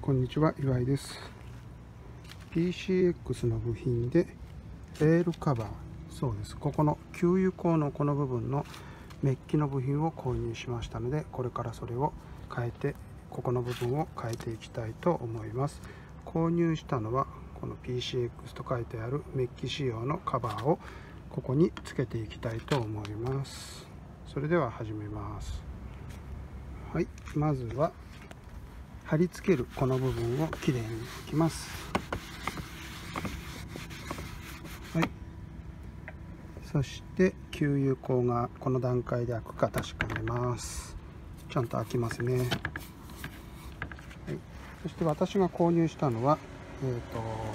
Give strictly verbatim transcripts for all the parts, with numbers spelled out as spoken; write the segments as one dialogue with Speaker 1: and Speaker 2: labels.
Speaker 1: こんにちは、岩井です。ピーシーエックス の部品でレールカバー、そうです、ここの給油口のこの部分のメッキの部品を購入しましたので、これからそれを変えて、ここの部分を変えていきたいと思います。購入したのはこの ピーシーエックス と書いてあるメッキ仕様のカバーをここにつけていきたいと思います。それでは始めます。はい、まずは貼り付けるこの部分をきれいにいきます。はい、そして給油口がこの段階で開くか確かめます。ちゃんと開きますね。はい、そして私が購入したのは、えー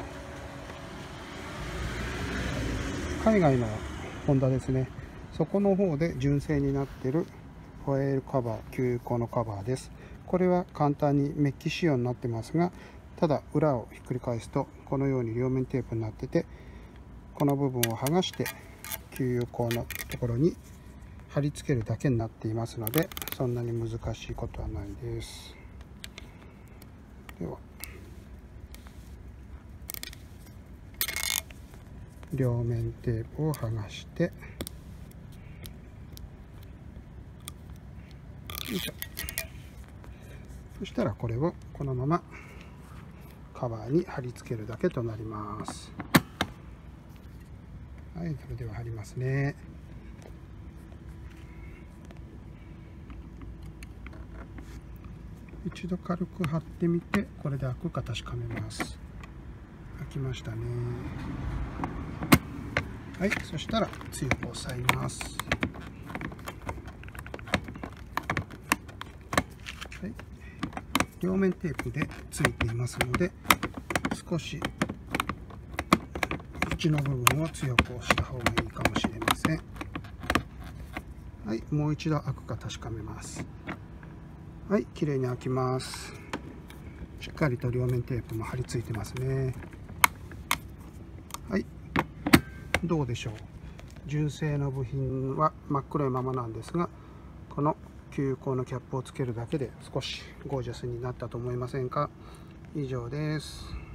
Speaker 1: と海外のホンダですね。そこの方で純正になっているホエールカバー、給油口のカバーです。これは簡単にメッキ仕様になってますが、ただ裏をひっくり返すとこのように両面テープになってて、この部分を剥がして給油口のところに貼り付けるだけになっていますので、そんなに難しいことはないです。では両面テープを剥がして、よいしょ。そしたらこれをこのままカバーに貼り付けるだけとなります。はい、それでは貼りますね。一度軽く貼ってみて、これで開くか確かめます。開きましたね。はい、そしたら強く押さえます。はい、両面テープでついていますので、少し縁の部分を強く押した方がいいかもしれません。はい、もう一度開くか確かめます。はい、きれいに開きます。しっかりと両面テープも貼り付いてますね。はい、どうでしょう。純正の部品は真っ黒いままなんですが、この給油口のキャップをつけるだけで少しゴージャスになったと思いませんか。以上です。